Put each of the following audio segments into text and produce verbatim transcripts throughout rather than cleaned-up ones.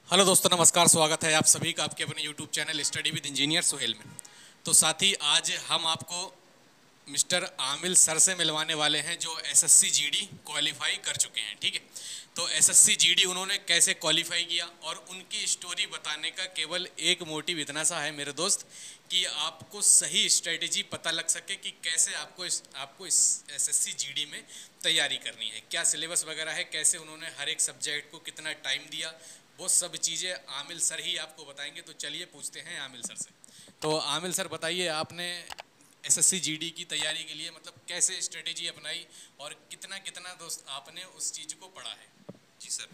Hello दोस्तों, नमस्कार। स्वागत है आप सभी का आपके अपने YouTube channel study with engineer Sohail में। तो साथ ही आज हम आपको मिस्टर आमिल सर से मिलवाने वाले हैं जो एसएससी जीडी क्वालिफाई कर चुके हैं। ठीक है, तो एसएससी जीडी उन्होंने कैसे क्वालिफाई किया और उनकी स्टोरी बताने का केवल एक मोटिव इतना सा है मेरे दोस्त कि आपको सही स्ट्रेटेजी पता लग सके कि कैसे आपको इस आपको इस एसएससी जीडी में तैयारी करनी है, क्या सिलेबस वगैरह है, कैसे उन्होंने हर एक सब्जेक्ट को कितना टाइम दिया, वो सब चीज़ें आमिल सर ही आपको बताएंगे। तो चलिए पूछते हैं आमिल सर से। तो आमिल सर बताइए, आपने एसएससी जीडी की तैयारी के लिए मतलब कैसे स्ट्रेटेजी अपनाई और कितना कितना दोस्त आपने उस चीज़ को पढ़ा है? जी सर,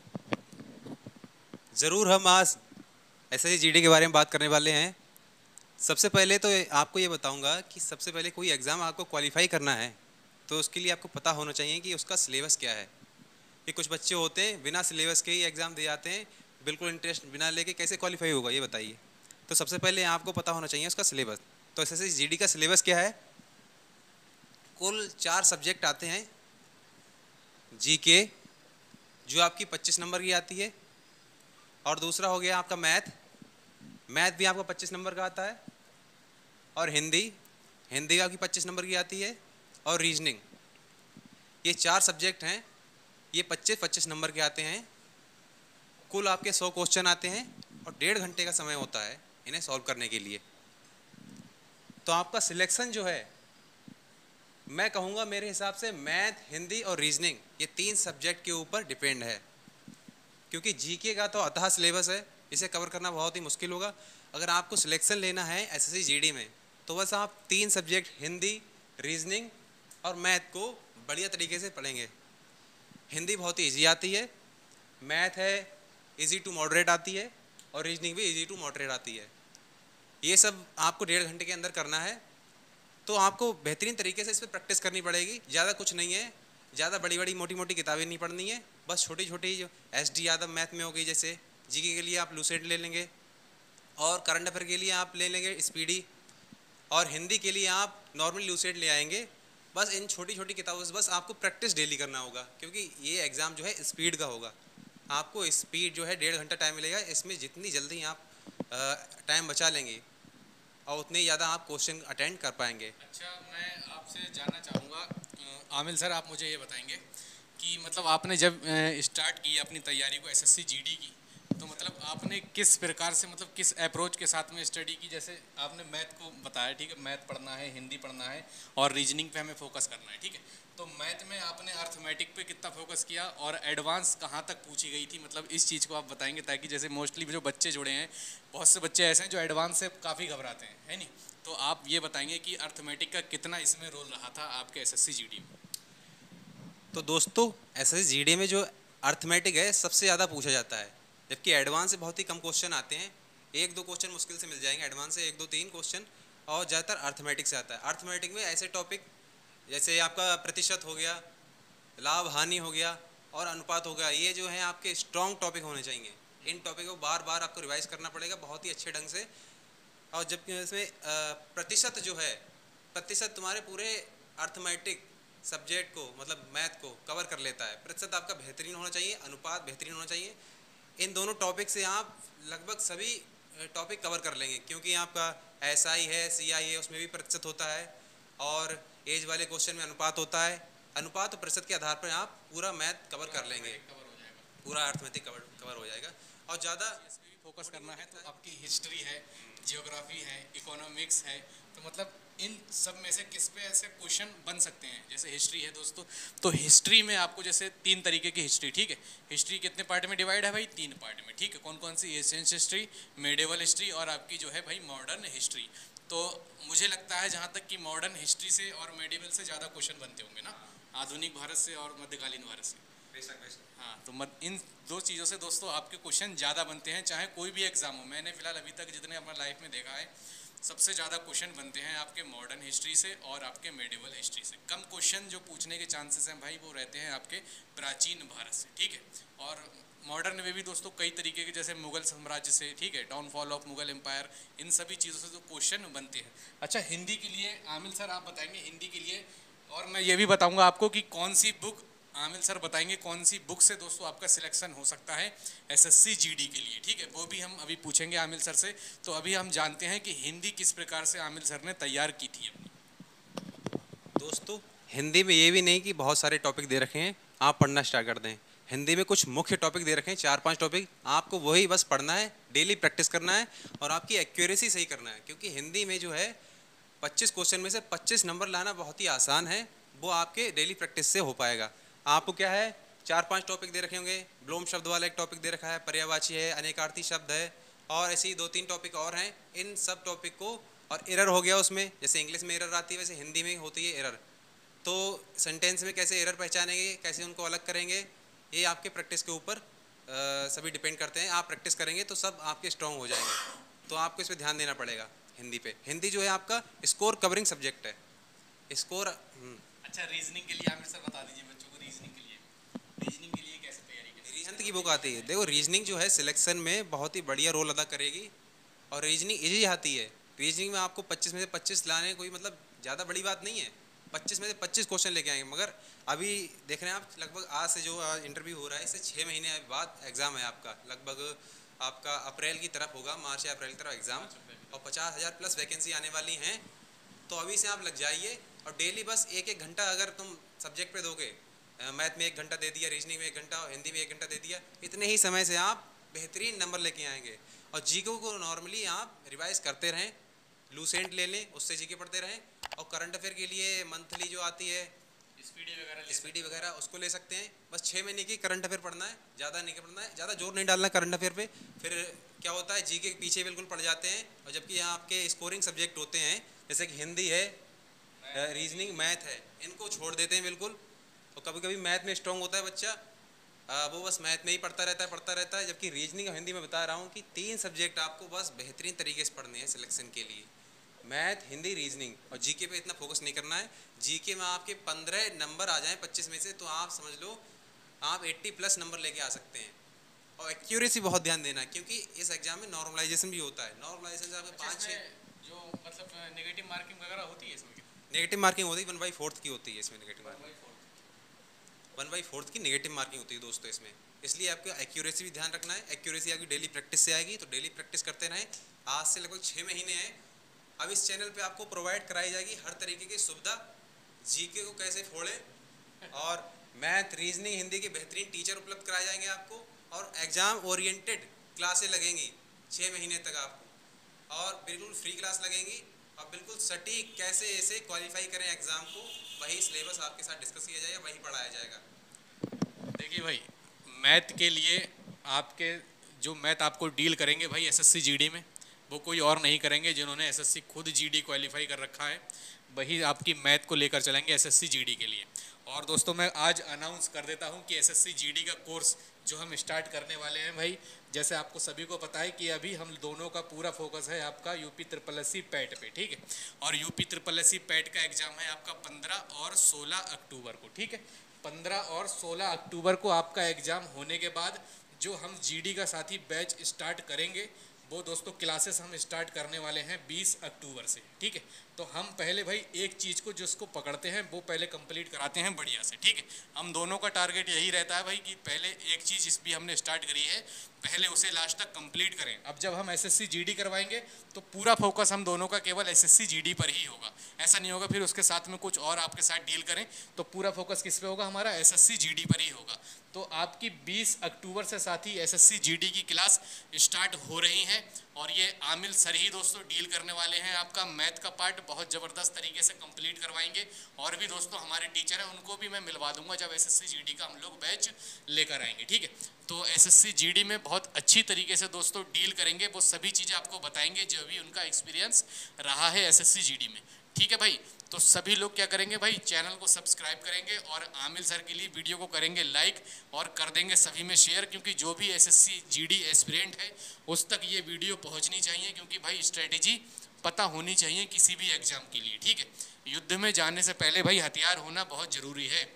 ज़रूर हम आज एसएससी जीडी के बारे में बात करने वाले हैं। सबसे पहले तो आपको ये बताऊंगा कि सबसे पहले कोई एग्ज़ाम आपको क्वालिफाई करना है तो उसके लिए आपको पता होना चाहिए कि उसका सिलेबस क्या है। कि कुछ बच्चे होते हैं बिना सिलेबस के ही एग्ज़ाम दे जाते हैं, बिल्कुल इंटरेस्ट बिना लेके कैसे क्वालिफाई होगा ये बताइए। तो सबसे पहले आपको पता होना चाहिए उसका सिलेबस। तो एसएससी जीडी का सिलेबस क्या है? कुल चार सब्जेक्ट आते हैं। जीके जो आपकी पच्चीस नंबर की आती है, और दूसरा हो गया आपका मैथ, मैथ भी आपका पच्चीस नंबर का आता है, और हिंदी, हिंदी आपकी पच्चीस नंबर की आती है, और रीजनिंग। ये चार सब्जेक्ट हैं, ये पच्चीस पच्चीस नंबर के आते हैं। कुल आपके सौ क्वेश्चन आते हैं और डेढ़ घंटे का समय होता है इन्हें सॉल्व करने के लिए। तो आपका सिलेक्शन जो है, मैं कहूँगा मेरे हिसाब से मैथ, हिंदी और रीजनिंग ये तीन सब्जेक्ट के ऊपर डिपेंड है, क्योंकि जीके का तो अथाह सिलेबस है, इसे कवर करना बहुत ही मुश्किल होगा। अगर आपको सिलेक्शन लेना है एसएससी जीडी में तो बस आप तीन सब्जेक्ट हिंदी, रीजनिंग और मैथ को बढ़िया तरीके से पढ़ेंगे। हिंदी बहुत ही ईजी आती है, मैथ है इजी टू मॉडरेट आती है, और रीजनिंग भी इजी टू मॉडरेट आती है। ये सब आपको डेढ़ घंटे के अंदर करना है। तो आपको बेहतरीन तरीके से इस पर प्रैक्टिस करनी पड़ेगी। ज़्यादा कुछ नहीं है, ज़्यादा बड़ी बड़ी मोटी मोटी किताबें नहीं पढ़नी है, बस छोटी छोटी जो एस डी यादव मैथ में हो गई, जैसे जीके के लिए आप लूसेंट ले लेंगे, और करंट अफेयर के लिए आप ले लेंगे स्पीडी, और हिंदी के लिए आप नॉर्मल लूसेंट ले आएंगे। बस इन छोटी छोटी किताबों से बस आपको प्रैक्टिस डेली करना होगा, क्योंकि ये एग्ज़ाम जो है स्पीड का होगा। आपको स्पीड जो है डेढ़ घंटा टाइम मिलेगा, इसमें जितनी जल्दी आप टाइम बचा लेंगे और उतने ज़्यादा आप क्वेश्चन अटेंड कर पाएंगे। अच्छा, मैं आपसे जानना चाहूँगा आमिल सर, आप मुझे ये बताएंगे कि मतलब आपने जब स्टार्ट की अपनी तैयारी को एसएससी जीडी की, तो मतलब आपने किस प्रकार से मतलब किस अप्रोच के साथ में स्टडी की? जैसे आपने मैथ को बताया, ठीक है, मैथ पढ़ना है, हिंदी पढ़ना है और रीजनिंग पे हमें फोकस करना है, ठीक है। तो मैथ में आपने अर्थमेटिक पे कितना फोकस किया और एडवांस कहाँ तक पूछी गई थी, मतलब इस चीज़ को आप बताएंगे, ताकि जैसे मोस्टली जो बच्चे जुड़े हैं, बहुत से बच्चे ऐसे हैं जो एडवांस से काफ़ी घबराते हैं, है नहीं? तो आप ये बताएंगे कि अर्थमेटिक का कितना इसमें रोल रहा था आपके एसएससी जीडी में? तो दोस्तों, एसएससी जीडी में जो अर्थमेटिक है सबसे ज़्यादा पूछा जाता है, जबकि एडवांस से बहुत ही कम क्वेश्चन आते हैं। एक दो क्वेश्चन मुश्किल से मिल जाएंगे एडवांस से, एक दो तीन क्वेश्चन, और ज़्यादातर अर्थमेटिक से आता है। अर्थमेटिक में ऐसे टॉपिक जैसे आपका प्रतिशत हो गया, लाभ हानि हो गया, और अनुपात हो गया, ये जो है आपके स्ट्रॉन्ग टॉपिक होने चाहिए। इन टॉपिक को बार बार आपको रिवाइज करना पड़ेगा बहुत ही अच्छे ढंग से। और जबकि इसमें प्रतिशत जो है, प्रतिशत तुम्हारे पूरे अर्थमेटिक सब्जेक्ट को, मतलब मैथ को कवर कर लेता है। प्रतिशत आपका बेहतरीन होना चाहिए, अनुपात बेहतरीन होना चाहिए। इन दोनों टॉपिक से आप लगभग सभी टॉपिक कवर कर लेंगे, क्योंकि आपका एस आई है, सी आई है, उसमें भी प्रतिशत होता है, और एज वाले क्वेश्चन में अनुपात होता है। अनुपात और प्रतिशत के आधार पर आप पूरा मैथ कवर कर लेंगे, पूरा अर्थमेटिक कवर कवर हो जाएगा। और ज़्यादा फोकस करना है तो आपकी हिस्ट्री है, जियोग्राफी है, इकोनॉमिक्स है, तो मतलब इन सब में से किस पे ऐसे क्वेश्चन बन सकते हैं? जैसे हिस्ट्री है दोस्तों, तो हिस्ट्री में आपको जैसे तीन तरीके की हिस्ट्री, ठीक है। हिस्ट्री कितने पार्ट में डिवाइड है भाई? तीन पार्ट में, ठीक है। कौन कौन सी? एशियंट हिस्ट्री, मेडिवल हिस्ट्री और आपकी जो है भाई मॉडर्न हिस्ट्री। तो मुझे लगता है जहाँ तक कि मॉडर्न हिस्ट्री से और मेडिवल से ज़्यादा क्वेश्चन बनते होंगे ना, आधुनिक भारत से और मध्यकालीन भारत से। हाँ, तो मत इन दो चीज़ों से दोस्तों आपके क्वेश्चन ज़्यादा बनते हैं, चाहे कोई भी एग्जाम हो। मैंने फिलहाल अभी तक जितने अपना लाइफ में देखा है, सबसे ज़्यादा क्वेश्चन बनते हैं आपके मॉडर्न हिस्ट्री से और आपके मेडिवल हिस्ट्री से। कम क्वेश्चन जो पूछने के चांसेस हैं भाई, वो रहते हैं आपके प्राचीन भारत से, ठीक है। और मॉडर्न में भी दोस्तों कई तरीके के, जैसे मुगल साम्राज्य से, ठीक है, डाउनफॉल ऑफ मुगल एम्पायर, इन सभी चीज़ों से जो क्वेश्चन बनते हैं। अच्छा, हिंदी के लिए आमिल सर आप बताएंगे हिंदी के लिए, और मैं ये भी बताऊँगा आपको कि कौन सी बुक आमिल सर बताएंगे कौन सी बुक से दोस्तों आपका सिलेक्शन हो सकता है एसएससी जीडी के लिए, ठीक है, वो भी हम अभी पूछेंगे आमिल सर से। तो अभी हम जानते हैं कि हिंदी किस प्रकार से आमिल सर ने तैयार की थी अपनी। दोस्तों हिंदी में ये भी नहीं कि बहुत सारे टॉपिक दे रखे हैं आप पढ़ना स्टार्ट कर दें। हिंदी में कुछ मुख्य टॉपिक दे रखे हैं, चार पांच टॉपिक, आपको वही बस पढ़ना है, डेली प्रैक्टिस करना है और आपकी एक्यूरेसी सही करना है। क्योंकि हिंदी में जो है पच्चीस क्वेश्चन में से पच्चीस नंबर लाना बहुत ही आसान है, वो आपके डेली प्रैक्टिस से हो पाएगा। आपको क्या है, चार पांच टॉपिक दे रखे होंगे, ब्लोम शब्द वाला एक टॉपिक दे रखा है, पर्यायवाची है, अनेकार्थी शब्द है और ऐसे ही दो तीन टॉपिक और हैं। इन सब टॉपिक को, और एरर हो गया उसमें, जैसे इंग्लिश में एरर आती है वैसे हिंदी में होती है एरर। तो सेंटेंस में कैसे एरर पहचानेंगे, कैसे उनको अलग करेंगे, ये आपके प्रैक्टिस के ऊपर सभी डिपेंड करते हैं। आप प्रैक्टिस करेंगे तो सब आपके स्ट्रॉन्ग हो जाएंगे, तो आपको इस पर ध्यान देना पड़ेगा हिंदी पे। हिंदी जो है आपका स्कोर कवरिंग सब्जेक्ट है। स्कोर अच्छा, रीजनिंग के लिए आमिर सर बता दीजिए बच्चों को, रीजनिंग के लिए रीजनिंग के लिए कैसे तैयारी करें? रीजनिंग की बुक आती है, देखो रीजनिंग जो है सिलेक्शन में बहुत ही बढ़िया रोल अदा करेगी और रीजनिंग इजी आती है। रीजनिंग में आपको पच्चीस में से पच्चीस लाने कोई मतलब ज़्यादा बड़ी बात नहीं है, पच्चीस में से पच्चीस क्वेश्चन लेके आएंगे। मगर अभी देख रहे हैं आप, लगभग आज से जो इंटरव्यू हो रहा है इससे छः महीने बाद एग्ज़ाम है आपका, लगभग आपका अप्रैल की तरफ होगा, मार्च या अप्रैल की तरफ एग्ज़ाम, और पचास हज़ार प्लस वैकेंसी आने वाली हैं। तो अभी से आप लग जाइए और डेली बस एक एक घंटा अगर तुम सब्जेक्ट पे दोगे, मैथ में एक घंटा दे दिया, रीजनिंग में एक घंटा, हिंदी में एक घंटा दे दिया, इतने ही समय से आप बेहतरीन नंबर लेके आएंगे। और जीके को नॉर्मली आप रिवाइज करते रहें, लूसेंट ले लें, उससे जीके पढ़ते रहें। और करंट अफेयर के लिए मंथली जो आती है स्पीडी वगैरह स्पीडी वगैरह उसको ले सकते हैं। बस छः महीने की करंट अफेयर पढ़ना है, ज़्यादा नहीं पढ़ना है, ज़्यादा जोर नहीं डालना करंट अफेयर पे। फिर क्या होता है, जीके के पीछे बिल्कुल पड़ जाते हैं। और जबकि यहाँ आपके स्कोरिंग सब्जेक्ट होते हैं जैसे कि हिंदी है, रीजनिंग, मैथ है, इनको छोड़ देते हैं बिल्कुल। और कभी कभी मैथ में स्ट्रॉन्ग होता है बच्चा, आ, वो बस मैथ में ही पढ़ता रहता है पढ़ता रहता है जबकि रीजनिंग और हिंदी में बता रहा हूँ कि तीन सब्जेक्ट आपको बस बेहतरीन तरीके से पढ़ने हैं सिलेक्शन के लिए, मैथ, हिंदी, रीजनिंग। और जीके पे इतना फोकस नहीं करना है। जीके में आपके पंद्रह नंबर आ जाएं पच्चीस में से तो आप समझ लो आप अस्सी प्लस नंबर लेके आ सकते हैं। और एक्यूरेसी बहुत ध्यान देना है क्योंकि इस एग्जाम में नॉर्मलाइजेशन भी होता है। नॉर्मलाइजेशन से आपके पाँच छः जो मतलब नेगेटिव मार्किंग वगैरह होती है इसमें, नेगेटिव मार्किंग होती है, वन बाई फोर्थ की होती है इसमें negative marking, one by fourth की नेगेटिव मार्किंग होती है दोस्तों इसमें। इसलिए आपको एक्यूरेसी भी ध्यान रखना है। एक्यूरेसी आपकी डेली प्रैक्टिस से आएगी, तो डेली प्रैक्टिस करते रहें। आज से लगभग छः महीने हैं। अब इस चैनल पे आपको प्रोवाइड कराई जाएगी हर तरीके की सुविधा, जीके को कैसे फोड़ें और मैथ, रीजनिंग, हिंदी के बेहतरीन टीचर उपलब्ध कराए जाएंगे आपको। और एग्ज़ाम ओरिएंटेड क्लासें लगेंगी छः महीने तक आपको, और बिल्कुल फ्री क्लास लगेंगी। और बिल्कुल सटीक कैसे ऐसे क्वालिफाई करें एग्ज़ाम को, वही सिलेबस आपके साथ डिस्कस किया जाएगा, वही पढ़ाया जाएगा। देखिए भाई, मैथ के लिए आपके जो मैथ आपको डील करेंगे भाई एसएससी जीडी में, वो कोई और नहीं करेंगे, जिन्होंने एसएससी खुद जीडी क्वालिफाई कर रखा है, वही आपकी मैथ को लेकर चलेंगे एसएससी जीडी के लिए। और दोस्तों मैं आज अनाउंस कर देता हूँ कि एसएससी जीडी का कोर्स जो हम स्टार्ट करने वाले हैं भाई, जैसे आपको सभी को पता है कि अभी हम दोनों का पूरा फोकस है आपका UP triple S C PET पे, ठीक है। और UP triple S C PET का एग्ज़ाम है आपका पंद्रह और सोलह अक्टूबर को, ठीक है। पंद्रह और सोलह अक्टूबर को आपका एग्ज़ाम होने के बाद जो हम जीडी का साथी बैच स्टार्ट करेंगे, वो दोस्तों क्लासेस हम स्टार्ट करने वाले हैं बीस अक्टूबर से, ठीक है। तो हम पहले भाई एक चीज़ को जिसको पकड़ते हैं वो पहले कंप्लीट कराते हैं बढ़िया से, ठीक है। हम दोनों का टारगेट यही रहता है भाई कि पहले एक चीज़ इस भी हमने स्टार्ट करी है, पहले उसे लास्ट तक कंप्लीट करें। अब जब हम एसएससी जीडी करवाएंगे तो पूरा फोकस हम दोनों का केवल एसएससी जीडी पर ही होगा। ऐसा नहीं होगा फिर उसके साथ में कुछ और आपके साथ डील करें, तो पूरा फोकस किस पे होगा, हमारा एसएससी जीडी पर ही होगा। तो आपकी बीस अक्टूबर से साथ ही एसएससी जीडी की क्लास स्टार्ट हो रही है और ये आमिल सर ही दोस्तों डील करने वाले हैं। आपका मैथ का पार्ट बहुत ज़बरदस्त तरीके से कंप्लीट करवाएंगे। और भी दोस्तों हमारे टीचर हैं, उनको भी मैं मिलवा दूंगा जब एसएससी जीडी का हम लोग बैच लेकर आएंगे, ठीक है। तो एसएससी जीडी में बहुत अच्छी तरीके से दोस्तों डील करेंगे, वो सभी चीज़ें आपको बताएंगे जो भी उनका एक्सपीरियंस रहा है एसएससी जीडी में, ठीक है भाई। तो सभी लोग क्या करेंगे भाई, चैनल को सब्सक्राइब करेंगे और आमिल सर के लिए वीडियो को करेंगे लाइक और कर देंगे सभी में शेयर, क्योंकि जो भी एसएससी जीडी एस्पिरेंट है उस तक ये वीडियो पहुंचनी चाहिए, क्योंकि भाई स्ट्रेटेजी पता होनी चाहिए किसी भी एग्जाम के लिए, ठीक है। युद्ध में जाने से पहले भाई हथियार होना बहुत ज़रूरी है।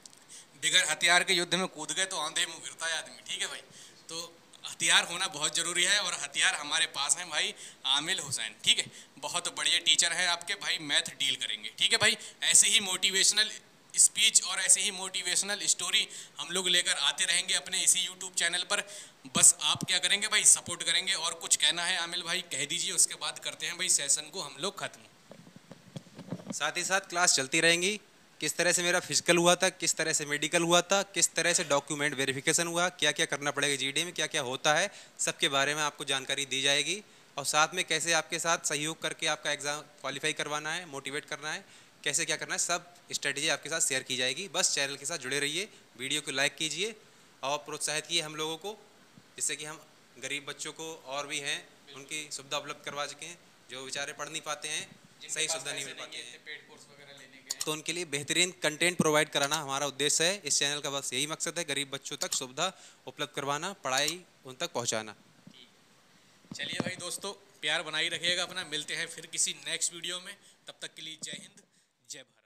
बिगैर हथियार के युद्ध में कूद गए तो आंधे मुँह गिरता है आदमी, ठीक है भाई। तो हथियार होना बहुत ज़रूरी है और हथियार हमारे पास हैं भाई आमिल हुसैन, ठीक है। बहुत बढ़िया टीचर हैं आपके भाई, मैथ डील करेंगे, ठीक है भाई। ऐसे ही मोटिवेशनल स्पीच और ऐसे ही मोटिवेशनल स्टोरी हम लोग लेकर आते रहेंगे अपने इसी यूट्यूब चैनल पर। बस आप क्या करेंगे भाई, सपोर्ट करेंगे। और कुछ कहना है आमिल भाई कह दीजिए, उसके बाद करते हैं भाई सेशन को हम लोग खत्म। साथ ही साथ क्लास चलती रहेंगी, किस तरह से मेरा फिजिकल हुआ था, किस तरह से मेडिकल हुआ था, किस तरह से डॉक्यूमेंट वेरिफिकेशन हुआ, क्या क्या करना पड़ेगा जीडी में, क्या क्या होता है, सबके बारे में आपको जानकारी दी जाएगी। और साथ में कैसे आपके साथ सहयोग करके आपका एग्ज़ाम क्वालिफाई करवाना है, मोटिवेट करना है, कैसे क्या करना है, सब स्ट्रेटजी आपके साथ शेयर की जाएगी। बस चैनल के साथ जुड़े रहिए, वीडियो को लाइक कीजिए और प्रोत्साहित कीजिए हम लोगों को, जिससे कि हम गरीब बच्चों को और भी हैं उनकी सुविधा उपलब्ध करवा सकें, जो बेचारे पढ़ नहीं पाते हैं, सही सुविधा नहीं मिल पाती है, तो उनके लिए बेहतरीन कंटेंट प्रोवाइड कराना हमारा उद्देश्य है। इस चैनल का बस यही मकसद है, गरीब बच्चों तक सुविधा उपलब्ध करवाना, पढ़ाई उन तक पहुंचाना। चलिए भाई दोस्तों, प्यार बनाई रखिएगा अपना। मिलते हैं फिर किसी नेक्स्ट वीडियो में, तब तक के लिए जय हिंद, जय भारत।